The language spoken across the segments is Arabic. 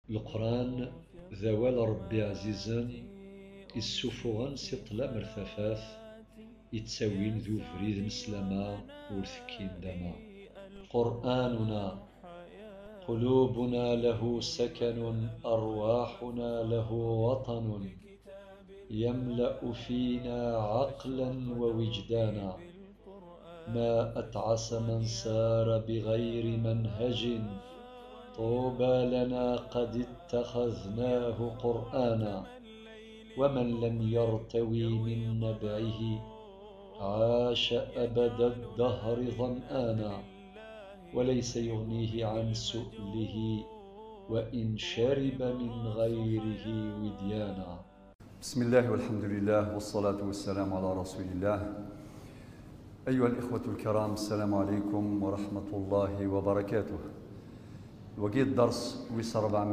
القرآن ذوال ربي عزيزا السفغان سطلا مرثفاث يتساوين ذو فريد مسلما ورثكين دما. قرآننا قلوبنا له سكن، أرواحنا له وطن، يملأ فينا عقلا ووجدانا. ما أتعس من سار بغير منهج، طوبى لنا قد اتخذناه قرآنا. ومن لم يرتوي من نبعه، عاش أبد الدهر ظمآنا. وليس يغنيه عن سؤله، وإن شرب من غيره وديانا. بسم الله والحمد لله والصلاة والسلام على رسول الله. أيها الإخوة الكرام، السلام عليكم ورحمة الله وبركاته. وقيت درس ويس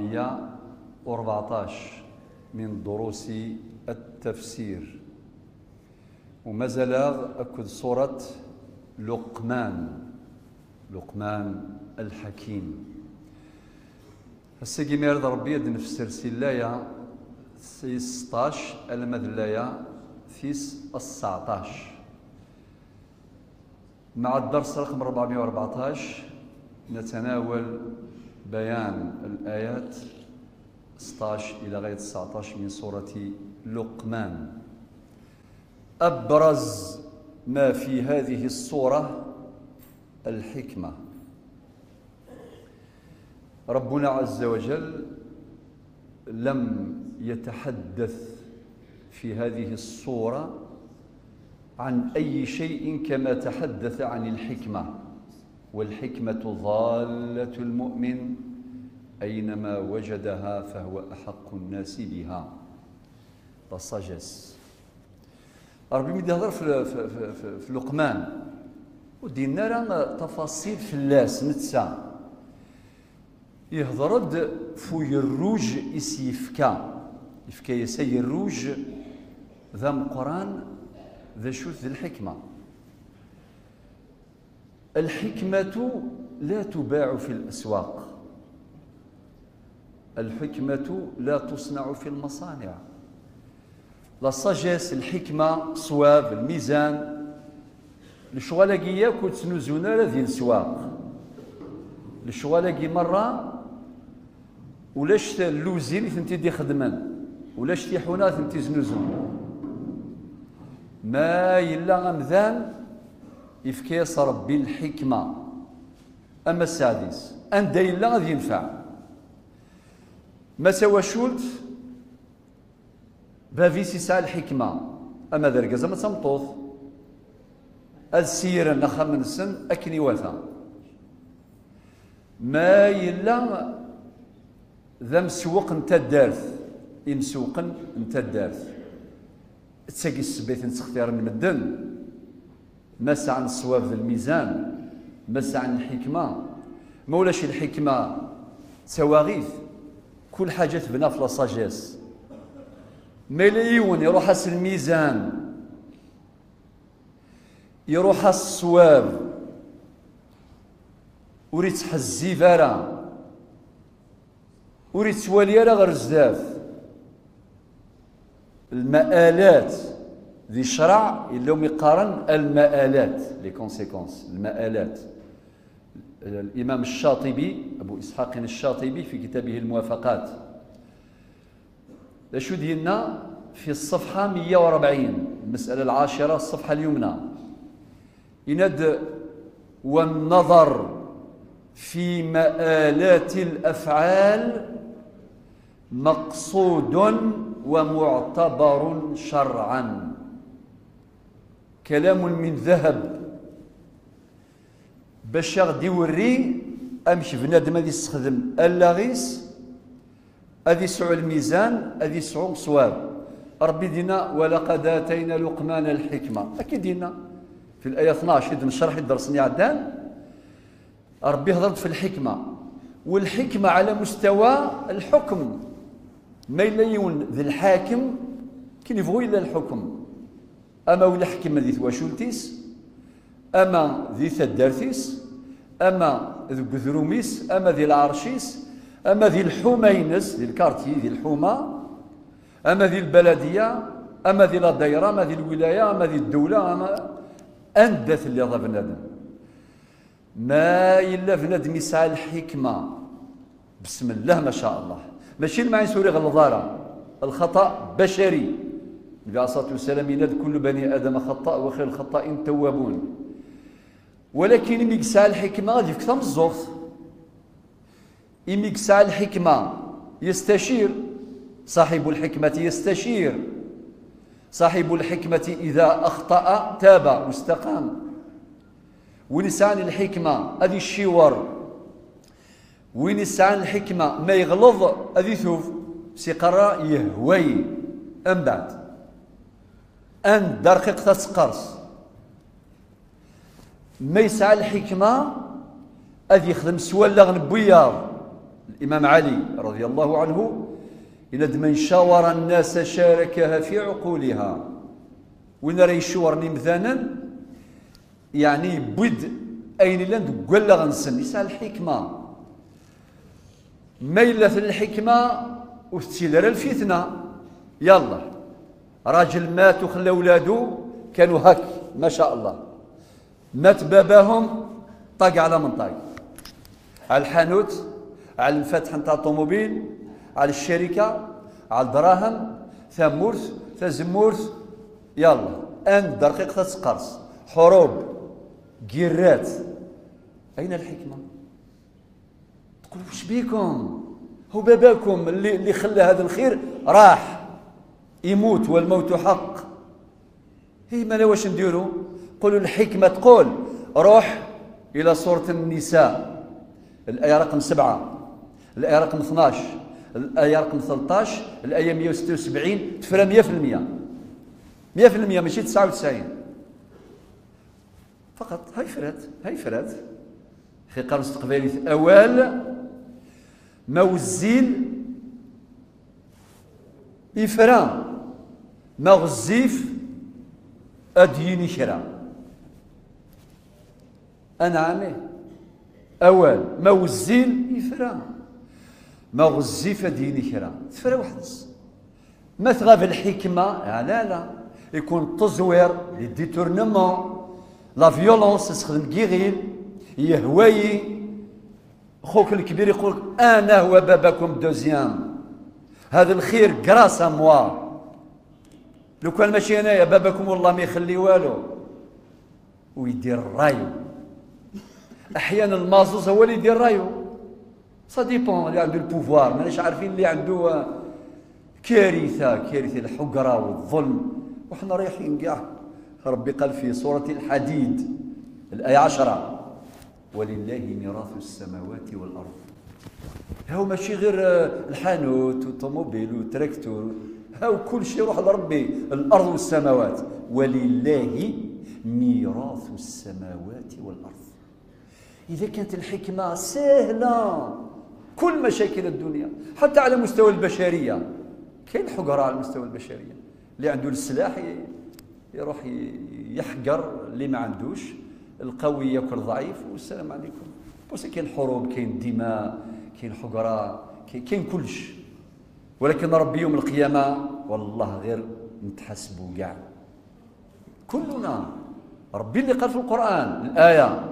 414 من دروس التفسير، ومازال أكد سورة لقمان الحكيم. السيقي ميرد ربي نفسر سلايا سي 16 المذلايا فيس 19 مع الدرس رقم 414 نتناول بيان الآيات 16 إلى غاية 19 من سورة لقمان. أبرز ما في هذه السورة الحكمة. ربنا عز وجل لم يتحدث في هذه السورة عن أي شيء كما تحدث عن الحكمة، والحكمة ضالة المؤمن أينما وجدها فهو أحق الناس بها. لا ساجيس. ربي مدي يهضر في لقمان ودينا راه تفاصيل فلاس نتسا يهضرد فوي الروج يسيفكا يسي الروج ذا القرآن ذا شوث ذي الحكمة. الحكمة لا تباع في الأسواق، الحكمة لا تصنع في المصانع. لا ساجيس الحكمة صواب الميزان الشغالاكي كنت نزونا ذي السواق الشغالاكي مرة ولاش اللوزين ثنتي دي خدمان ولاش تيحونا ثنتي زنوزون ما يلا غمذان يفكيس ربي الحكمة. أما السادس أن دا يلا غادي ينفع ما سوى شولت بافيس يسعى الحكمة. أما ذا ركز ما تمطوط السيرة نخا من السن أكني وثا ما يلا ذا مسوق انت الدارث يمسوق انت الدارث تساقي السبيت نتختار المدن مس عن الصواب ذا الميزان مس عن الحكمة. مولاش الحكمة تواغيث كل حاجة تبنى في لاصاجيس مليون يروح اس الميزان يروح الصواب وريت حزي فارا وريت توالي راه غير بزاف المآلات ذي الشرع اللي يقارن المآلات لي كونسيكونس المآلات. الإمام الشاطبي أبو إسحاق الشاطبي في كتابه الموافقات شو ديالنا في الصفحة 140 المسألة العاشرة الصفحة اليمنى يند والنظر في مآلات الأفعال مقصود ومعتبر شرعا. كلام من ذهب باش غادي يوري امشي بنادم غادي يستخدم اللاغيس غادي يسعو الميزان غادي يسعو صواب. ربي دينا ولقد اتينا لقمان الحكمه اكيد دينا في الايه 12 اذا نشرح درسني عدان ربي هضرت في الحكمه والحكمه على مستوى الحكم ما إلا يون ذي الحاكم كي يبغوا إلا الحكم. أما ولا حكم ذي ثواشولتيس أما ذي ثدارتيس أما ذي قذروميس أما ذي العرشيس أما ذي الحومة ينس ذي الكارتي ذي الحومة، أما ذي البلدية، أما ذي لا دايرة، أما ذي الولاية، أما ذي الدولة، أما أندث اللي ضاف بنادم ما إلا بنادم يسعى الحكمة بسم الله ما شاء الله، ماشي المعين سوري غلظارة، الخطأ بشري. النبي عليه الصلاة والسلام ينادي كل بني آدم خطاء وخير الخطائين التوابون، ولكن إمي يسعى الحكمة غادي يكثر من الزغط، إمي يسعى الحكمة يستشير، صاحب الحكمة يستشير، صاحب الحكمة إذا أخطأ تاب واستقام. ونسعى الحكمة هذه الشوار، ونسعى الحكمة ما يغلظ هذه ثوف سيقرا يهوي أم بعد أن درقيق تسقرص. ما يسعى الحكمة هذه يخدم سوالغ بويار. الإمام علي رضي الله عنه إن من شاور الناس شاركها في عقولها، وين راه يشورني مثلا يعني بود أين لاند قول غنسن يسعى الحكمة. ما إلا في الحكمة وتسيل الفتنة، يلا راجل مات وخلى ولادو كانوا هك ما شاء الله، مات باباهم طاق على من طاق، على الحانوت، على الفتح نتاع الطوموبيل، على الشركة، على الدراهم، ثمورث ثزمورث، يلا أن دقيق تسقرص، حروب جيرات. أين الحكمة؟ تقول وش بيكم؟ هو باباكم اللي خلى هذا الخير راح يموت والموت حق. هي مالا واش نديرو؟ قولوا الحكمة تقول روح إلى سورة النساء الآية رقم 7، الآية رقم 12، الآية رقم 13، الآية 176 تفرى 100% ماشي 99 فقط. هاي فرات في قرن استقبالي أوال موزيل إفرا مغزيف أديني شرا أنا عامي أول موزيل إفرا مغزيف أديني شرا تفرا وحدس ما تغاب الحكمة لا يكون تزوير للديتورنمون لا فيولونس تستخدم كيغيل يهوي. خوك الكبير يقول انا هو باباكم دوزيام، هذا الخير كراس موا، لو كان ماشي انايا باباكم والله ما يخلي والو. ويدير رايو، احيانا المازوز هو اللي يدير رايو، سا ديبون اللي عنده البوفوار. ماناش عارفين اللي عنده كارثه الحقره والظلم. وحنا رايحين كاع ربي قال في سورة الحديد الآية 10 ولله ميراث السماوات والأرض. هاو ماشي غير الحانوت والطوموبيل والتراكتور، هاو كل شيء يروح لربي، الأرض والسماوات. ولله ميراث السماوات والأرض. إذا كانت الحكمة سهلة كل مشاكل الدنيا حتى على مستوى البشرية. كاين حقرة على مستوى البشرية، اللي عنده السلاح يروح يحقر اللي ما عندوش، القوي ياكل ضعيف والسلام عليكم. بس كاين حروب، كاين دماء، كاين حقرة، كاين كلش. ولكن ربي يوم القيامة والله غير نتحاسبوا كاع كلنا. ربي اللي قال في القرآن الآية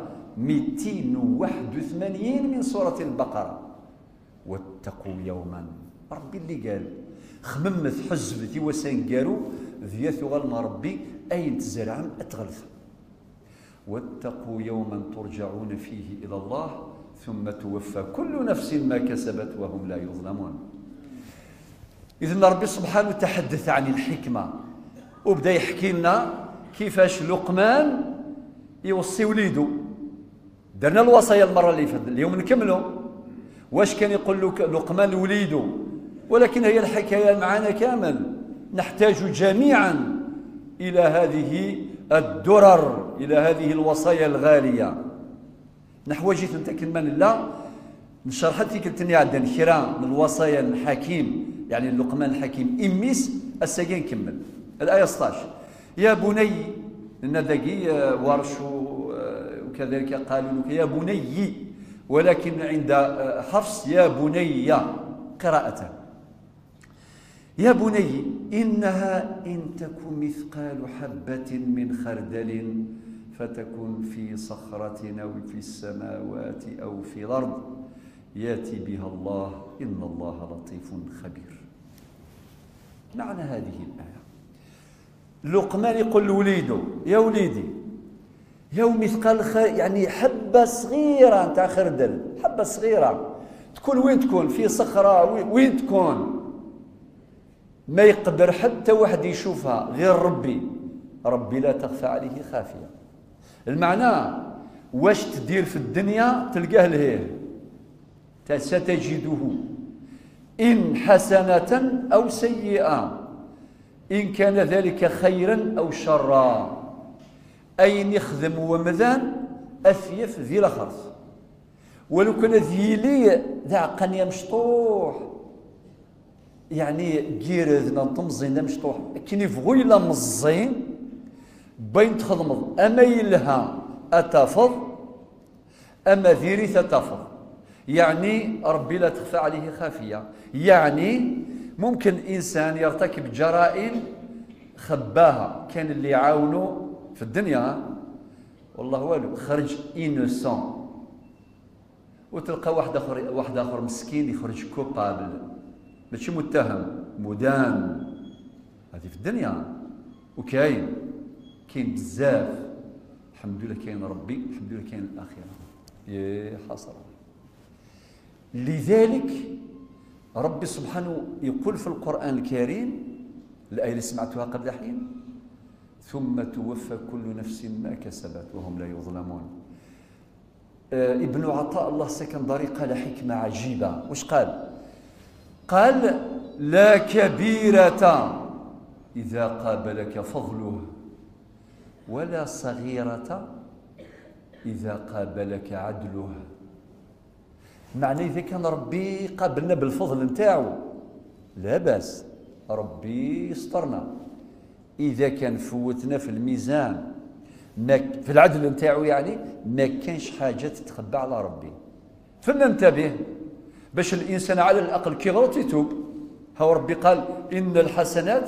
281 من سورة البقرة واتقوا يوما. ربي اللي قال خممت حزبتي وسنقارو ذياث غلنا ربي أين تزرعم أتغلث. واتقوا يوما ترجعون فيه إلى الله ثم توفى كل نفس ما كسبت وهم لا يظلمون. إذن ربي سبحانه تحدث عن الحكمة وبدأ يحكي لنا كيفاش لقمان يوصي وليده. درنا الوصايا المرة اللي فاتت، اليوم نكملوا واش كان يقول لقمان لوليده. ولكن هي الحكاية معنا كامل، نحتاج جميعا إلى هذه الدرر، إلى هذه الوصايا الغالية. نحوجت نتكلم لا نشرح لك التنيا عندنا كرا من الوصايا الحكيم، يعني لقمان الحكيم إميس السجين كمل الآية 16. يا بني الندقي ورش وكذلك قالوا لك يا بني ولكن عند حفص يا بني قراءة. يا بني إنها إن تك مثقال حبة من خردل فتكن في صخرة أو في السماوات أو في الأرض يأتي بها الله إن الله لطيف خبير. معنى هذه الآية لقمان يقول لوليده يا وليدي يا مثقال يعني حبة صغيرة نتاع خردل، حبة صغيرة تكون وين تكون؟ في صخرة وين تكون؟ ما يقدر حتى واحد يشوفها غير ربي. ربي لا تخفى عليه خافية. المعنى واش تدير في الدنيا تلقاه لهيه، ستجده إن حسنة أو سيئة، إن كان ذلك خيرا أو شرا، أين يخدم ومذان أثيف ذي لخرص ولو كان ذيلي ذا قنيا مشطوح يعني جيرذ نطمزين مشطوح كني فغويلا مزين بين تخدمض أما يلها أتفض أما ذيري تتفض. يعني ربي لا تخفى عليه خافية. يعني ممكن إنسان يرتكب جرائم خباها، كان اللي يعاونوا في الدنيا والله والو خرج إنوسون، وتلقى واحد آخر مسكين يخرج كوبابل، ماشي متهم، مدان. هذه في الدنيا وكاين بزاف. الحمد لله كاين ربي، الحمد لله كاين الآخرة. يا حسرة. لذلك ربي سبحانه يقول في القرآن الكريم الآية اللي سمعتها قبل حين ثم توفى كل نفس ما كسبت وهم لا يظلمون. ابن عطاء الله السكندري قال حكمة عجيبة. وش قال؟ قال لا كبيرة إذا قابلك فضله ولا صغيرة إذا قابلك عدله. معنى إذا كان ربي قابلنا بالفضل نتاعو لا بأس، ربي يسترنا. إذا كان فوتنا في الميزان في العدل نتاعو يعني ما كانش حاجة تتخبى على ربي. فلننتبه باش الإنسان على الأقل كي غلط يتوب. هو ربي قال إن الحسنات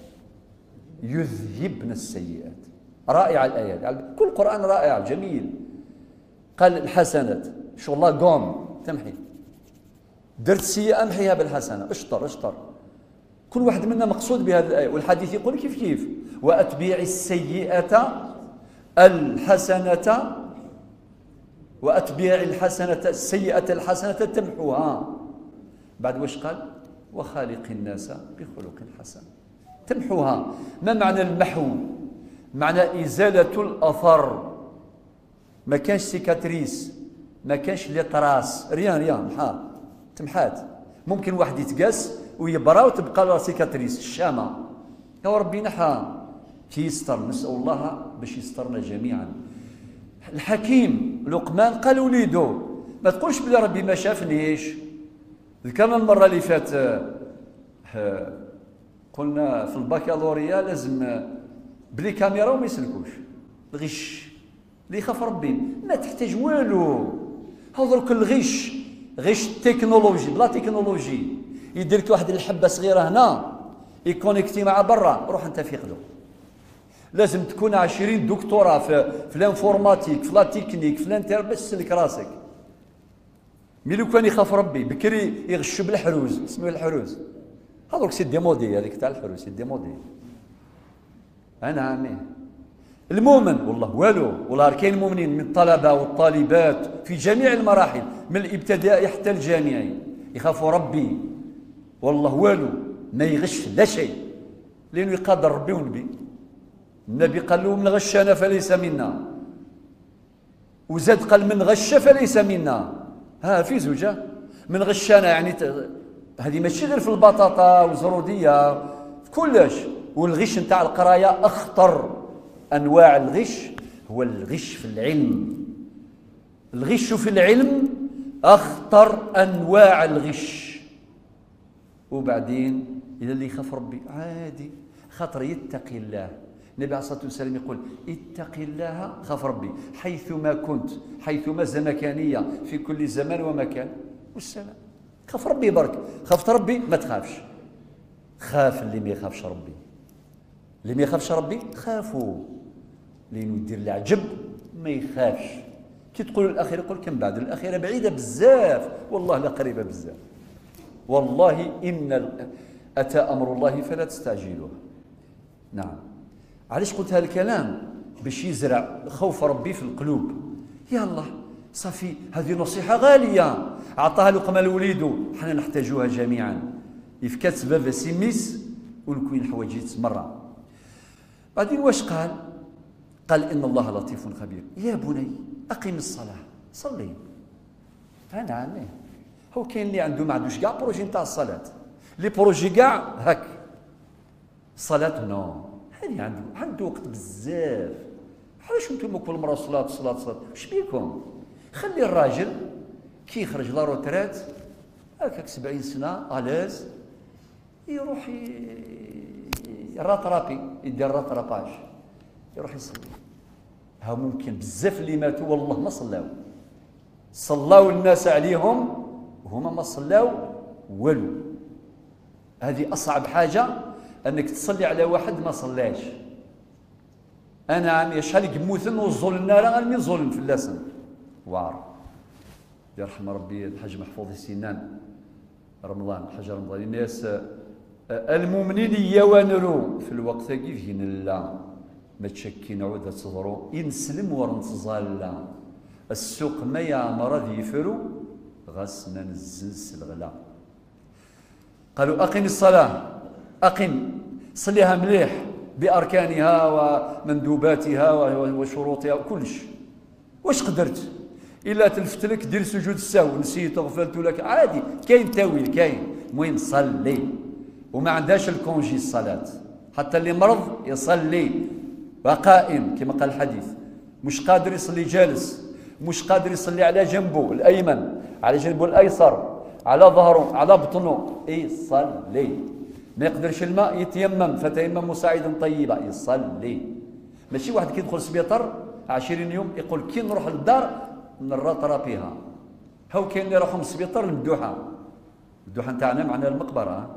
يذهبن السيئات. رائعة الآيات، يعني كل القرآن رائع جميل. قال الحسنات شو الله قوم تمحي، درت سيئة امحيها بالحسنة، اشطر. كل واحد منا مقصود بهذه الآية. والحديث يقول كيف وأتبع السيئة الحسنة وأتبع السيئة الحسنة تمحوها. بعد واش قال؟ وخالق الناس بخلق حسن. تمحوها. ما معنى المحو؟ معنى إزالة الأثر. ما كانش سيكاتريس، ما كانش لي طراس، ريان تمحات. ممكن واحد يتقاس ويبرا وتبقى له سيكاتريس الشامة. يا ربي نحى كي يستر. نسأل الله باش يسترنا جميعا. الحكيم لقمان قال وليدو ما تقولش بلي ربي ما شافنيش. ذكرنا المرة اللي فات قلنا في البكالوريا لازم بلي كاميرا وما يسلكوش. الغش اللي يخاف ربي ما تحتاج والو. هذوك الغش غش التكنولوجي بلا تكنولوجي. يدير لك واحد الحبه صغيره هنا يكونيكتي مع برا، روح انت فيقدو. لازم تكون 20 دكتوراه في الانفورماتيك في لا تكنيك في الانتر باش تسلك راسك. مي لو كان يخاف ربي بكري يغش بالحروز، اسمه الحروز. هذوك سي ديمودي، هذيك تاع الحروز سي ديمودي. انا عامي المؤمن والله والو. والله كاين المؤمنين من الطلبه والطالبات في جميع المراحل من الابتدائي حتى الجامعي يخافوا ربي والله والو، ما يغش لا شيء لانه يقدر ربي ونبي. النبي قال له من غشنا فليس منا، وزاد قال من غش فليس منا. في زوجه من غشنا يعني هذه ماشي غير في البطاطا والزروديه في كلش. والغش نتاع القرايه اخطر انواع الغش هو الغش في العلم. الغش في العلم اخطر انواع الغش. وبعدين الى اللي يخاف ربي عادي خاطر يتقي الله النبي عليه الصلاة والسلام يقول اتق الله خاف ربي حيثما كنت، حيثما زمكانية في كل زمان ومكان، والسلام. خاف ربي برك، خافت ربي ما تخافش. خاف اللي ما يخافش ربي، اللي ما يخافش ربي خافوا، لأنه يدير العجب ما يخافش. كي تقول الأخير يقول كم بعد الأخيرة بعيدة بزاف، والله لا قريبة بزاف. والله إن أتى أمر الله فلا تستعجلوه. نعم. علاش قلت هذا الكلام؟ باش يزرع خوف ربي في القلوب. يا الله صافي، هذه نصيحة غالية عطاها لقمة لوليدو، حنا نحتاجوها جميعا. يفكات سبب سيميس والكوين حوايج مرة. بعدين واش قال؟ قال إن الله لطيف خبير. يا بني أقم الصلاة، صلي. نعم. هو كاين اللي عنده ما عندوش كاع بروجي نتاع الصلاة، لي بروجي كاع هاك. الصلاة نو، هذه عنده وقت بزاف. علاش نتوما كل مرة صلاة صلاة صلاة؟ واش بيكم؟ خلي الراجل كي يخرج لا روترات هكاك 70 سنة ألاز يروح راترابي، يدير راتراباج، يروح يصلي. ها ممكن بزاف اللي ماتوا والله ما صلاو، صلاو الناس عليهم وهما ما صلاو والو. هذه أصعب حاجة أنك تصلي على واحد ما صلاش. أنا عمي شحال يموتن وصول النار غير ظلم في اللسن وعار. يرحم ربي الحاج محفوظ السنان رمضان، الحاج رمضان. الناس المؤمنين يوانروا في الوقت كيف ينلا ما تشكين عودة تصدروا ينسلم ورنتظالا السوق ما يعمر ذي يفرو غسنا نزنس الغلا. قالوا أقم الصلاة، أقم صليها مليح بأركانها ومندوباتها وشروطها وكلش. واش قدرت؟ إلا تلفت لك دير سجود السهو، نسيت غفلت لك عادي، كاين تاويل كاين. المهم صلي، وما عندهاش الكونجي الصلاة. حتى اللي مرض يصلي وقائم كما قال الحديث، مش قادر يصلي جالس، مش قادر يصلي على جنبه الأيمن، على جنبه الأيسر، على ظهره، على بطنه، يصلي. ما يقدرش الماء يتيمم، فتيمموا صعيدا طيبا، يصلي. ماشي واحد كيدخل سبيطر 20 يوم يقول كي نروح للدار نرى فيها. هاو كاين اللي يروحوا من السبيطر للمدوحه، الدوحه نتاعنا معنا المقبره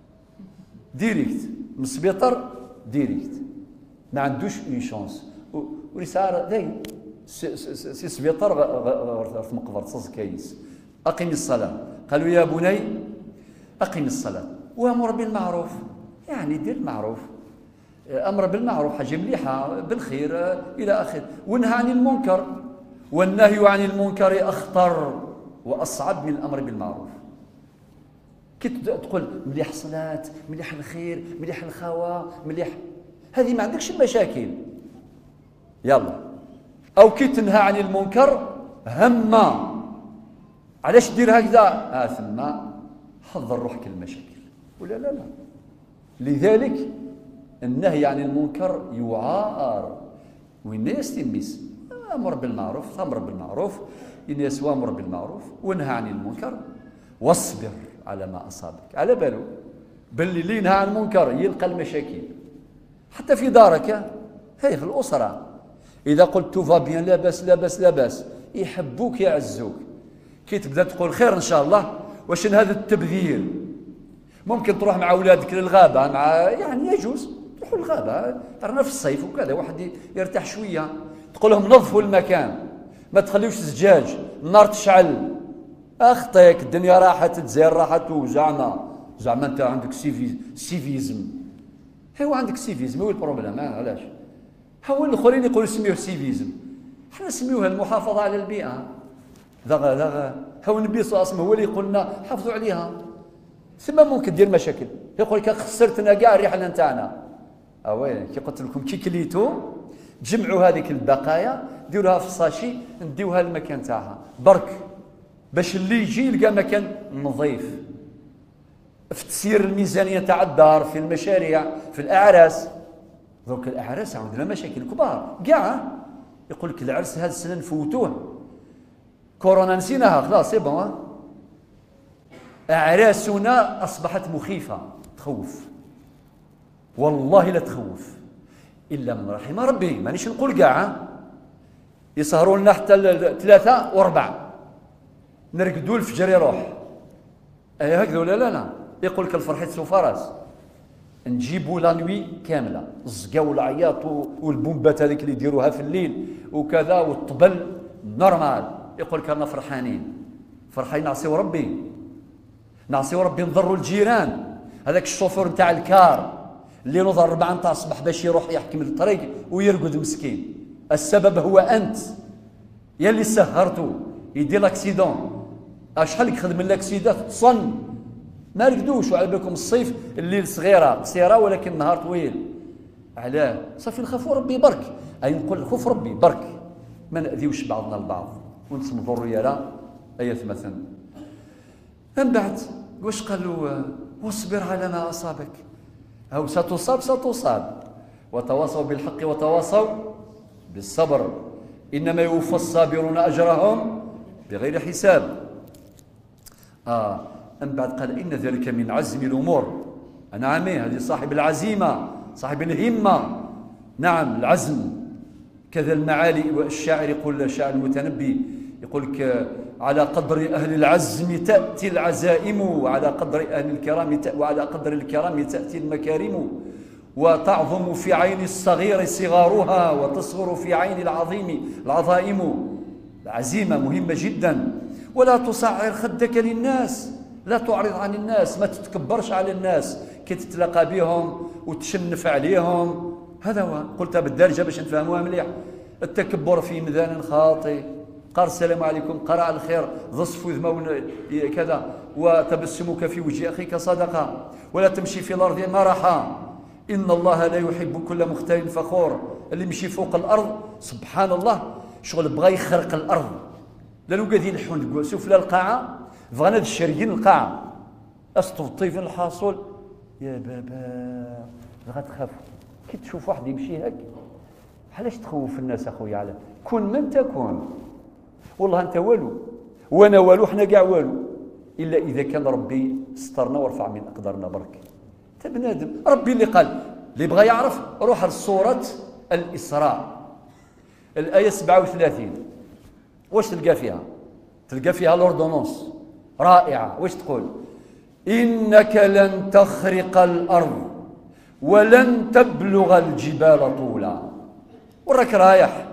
ديريكت من السبيطر ديريكت، ما عندوش اون شونس. ورسالة داين سي سبيطر في مقبره صز كايس. اقم الصلاه، قالوا يا بني اقم الصلاه وامر بالمعروف، يعني دير المعروف، امر بالمعروف حاجه مليحه بالخير الى اخره، ونهى عن المنكر، والنهي عن المنكر اخطر واصعب من الامر بالمعروف. كي تقول مليح الصلاه، مليح الخير، مليح الخوا، مليح، هذه ما عندكش مشاكل يلا. او كي تنهى عن المنكر هما علاش دير هكذا، ثم حضر روحك المشاكل ولا لا لا. لذلك النهي عن المنكر يعار، والناس تميس امر بالمعروف، امر بالمعروف، الناس وامر بالمعروف ونهى عن المنكر واصبر على ما اصابك. على باله باللي اللي ينهى عن المنكر يلقى المشاكل حتى في دارك، هي في الاسره. اذا قلت تو فا بيان لا باس لا باس لا باس، يحبوك يعزوك. كي تبدا تقول خير ان شاء الله، واش هذا التبذير؟ ممكن تروح مع اولادك للغابه، مع يعني يجوز تروحوا للغابه، رانا في الصيف وكذا، واحد يرتاح شويه، تقول لهم نظفوا المكان، ما تخليوش زجاج، النار تشعل، اخطيك، الدنيا راحت، الجزائر راحت، زعما انت عندك سيفيزم. هو عندك سيفيزم، هو البروبليم. علاش؟ هو الاخرين يقولوا سميوه سيفيزم، حنا نسميوها المحافظه على البيئه. هو النبي صلى الله عليه وسلم هو اللي يقولنا حافظوا عليها. ثم ممكن دير مشاكل، يقول لك خسرتنا كاع الرحله نتاعنا. وين كي قلت لكم كي كليتو تجمعوا هذيك البقايا ديروها في الساشي، نديوها للمكان تاعها برك، باش اللي يجي يلقى مكان نظيف. في تسيير الميزانيه تاع الدار، في المشاريع، في الاعراس. دروك الاعراس عندنا مشاكل كبار كاع. يقول لك العرس هذا السنه نفوتوه، كورونا نسيناها خلاص سي بون. اعراسنا اصبحت مخيفه، تخوف والله لا تخوف. إلا من رحم ربي، مانيش نقول كاع، يسهروا لنا حتى 3 و4، نرقدوا الفجر يروح. هكذا ولا لا؟ يقول لك الفرحة سوف راس، نجيبوا لا نوي كامله، الزقا والعياط والبومبات هذيك اللي يديروها في الليل وكذا والطبل نورمال. يقول لك رانا فرحانين، فرحانين نعصيو ربي، نعصيو ربي، نضروا الجيران. هذاك الشوفور نتاع الكار اللي نوض 4 نتاع الصباح باش يروح يحكم الطريق ويرقد مسكين، السبب هو انت يا اللي سهرتو يدير لاكسيدون. شحال يخدم الاكسيدات تصن ما رقدوش، وعلى بالكم الصيف الليل صغيره قصيره ولكن النهار طويل. علاه؟ صافي نخافوا ربي برك، اي نقول خوف ربي برك، ما ناذيوش بعضنا البعض ونتصمدوا الرياله. اية مثلا من بعد واش قالوا؟ واصبر على ما اصابك، او ستصاب، وتواصوا بالحق وتواصوا بالصبر، انما يوفى الصابرون اجرهم بغير حساب. من بعد قال إن ذلك من عزم الأمور. نعم، هذه صاحب العزيمة، صاحب الهمة، نعم العزم. كذا المعالي، والشاعر يقول، الشاعر المتنبي يقول لك على قدر أهل العزم تأتي العزائم، وعلى قدر أهل الكرام وعلى قدر الكرام تأتي المكارم، وتعظم في عين الصغير صغارها، وتصغر في عين العظيم العظائم. العزيمة مهمة جدا. ولا تصعر خدك للناس، لا تعرض عن الناس، ما تتكبرش على الناس كي تتلاقى بهم وتشنف عليهم. هذا هو، قلتها بالدارجة باش نفهموها مليح. التكبر في ميزان خاطئ، قال السلام عليكم، قرأ على الخير، ضصف ذمون كذا، وتبسمك في وجه أخيك صدقة، ولا تمشي في الأرض مرحا، إن الله لا يحب كل مختال فخور. اللي يمشي فوق الأرض سبحان الله شغل بغى يخرق الأرض، لانو قاعدين يلحون سفلى القاعة، بغانا الشريين القاعة، أسطو الطيف الحاصل. يا بابا غتخافوا كي تشوف واحد يمشي هك، علاش تخوف الناس اخويا؟ على كن من تكون، والله انت والو وانا والو، حنا كاع والو، الا اذا كان ربي سترنا ورفع من اقدارنا برك. انت بنادم، ربي اللي قال، اللي بغى يعرف روح لسورة الإسراء الآية 37. واش تلقى فيها؟ تلقى فيها لوردونونس رائعة. واش تقول؟ إنك لن تخرق الأرض ولن تبلغ الجبال طولا. وراك رايح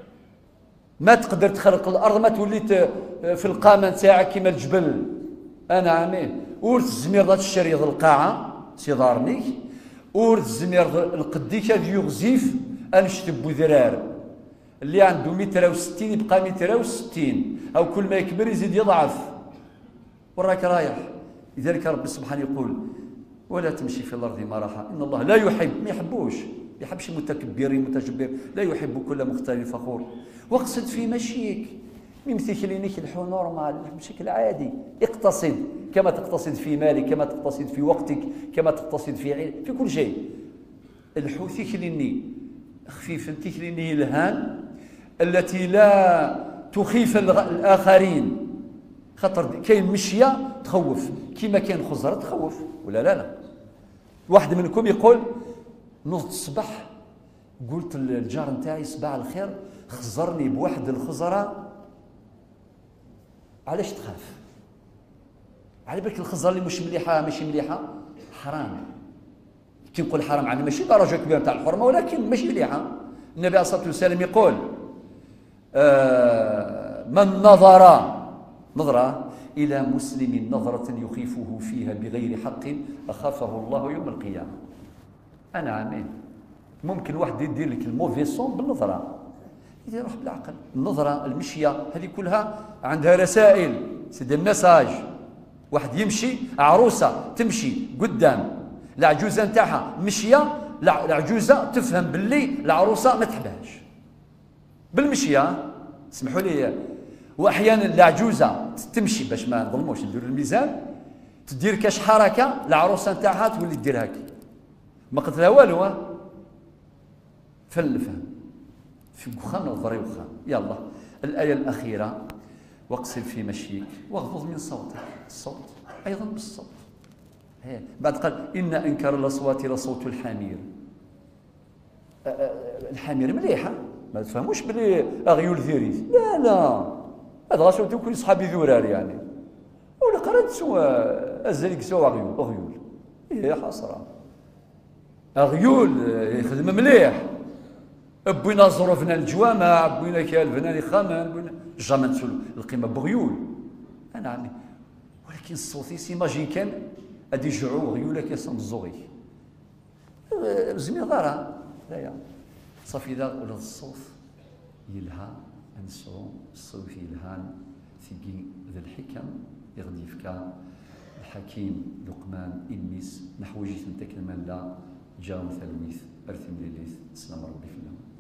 ما تقدر تخرق الأرض، ما توليت في القامة نتاعك كيما الجبل. أنا عامين ورث الزمير ذات الشريط القاعة سيدارني، ورث الزمير القديك هذا يغزيف أنشتب ذرار اللي عنده 160 يبقى 160، أو كل ما يكبر يزيد يضعف. وراك رايح. لذلك ربي سبحانه يقول ولا تمشي في الأرض مرحا، إن الله لا يحب، ما يحبوش، ما يحبش المتكبرين متجبر، لا يحب كل مختال فخور. واقصد في مشيك، ميمثلك لينيك الحو نورمال بشكل عادي، اقتصد كما تقتصد في مالك، كما تقتصد في وقتك، كما تقتصد في كل شيء. الحو ثيكليني خفيف، ثيكليني الهان التي لا تخيف الآخرين. خاطر كاين مشيه تخوف، كيما كاين خزره تخوف ولا لا؟ واحد منكم يقول نوض الصباح قلت للجار نتاعي صباح الخير خزرني بواحد الخزره. علاش تخاف؟ على بالك الخزره اللي مش مليحه ماشي مليحه حرام. كي نقول حرام يعني ماشي درجه كبيره تاع الحرمه، ولكن ماشي مليحه. النبي عليه الصلاه والسلام يقول من نظر إلى مسلم نظرة يخيفه فيها بغير حق أخافه الله يوم القيامة. أنا عامين ممكن واحد يدير لك الموفي صون بالنظرة، إذا روح بالعقل. النظرة المشية هذه كلها عندها رسائل، سي دي ميساج. واحد يمشي، عروسة تمشي قدام العجوزة نتاعها مشية، العجوزة تفهم باللي العروسة ما تحبهاش بالمشية، اسمحوا لي. واحيانا العجوزه تمشي باش ما نظلموش نديروا الميزان، تدير كاش حركه العروسه نتاعها تولي دير هكا، ما قلت لها والو. فالفهم في وخا نظري وخا. يلا الايه الاخيره واقصد في مشيك واغضض من صوتك. الصوت ايضا بالصوت. بعد قال ان انكر الاصوات لصوت الحمير. الحمير مليحه، ما تفهموش بلي اغيول ثيريث، لا لا، هذا غاسو كل صحابي ذورار يعني، ولا قرات سوا ازالك سوا اغيول هي حسره. اغيول يخدم مليح، بوينا ظروفنا الجوامع، بوينا كالفنا خامن، بوينا جامع تسول القيمه بغيول. انا عمي ولكن الصوتي سيماجين كان ادي جعو غيوله كيصم الزوغي زمي ضارة لا صافي ذا ولا الصوت يلها انسو الصوت يلهان ثقي ذا الحكم يغدي فكا الحكيم لقمان إنيس نحوجي تنتك من لا جاو تلميذ أرثم لليث سلام ربي في الله.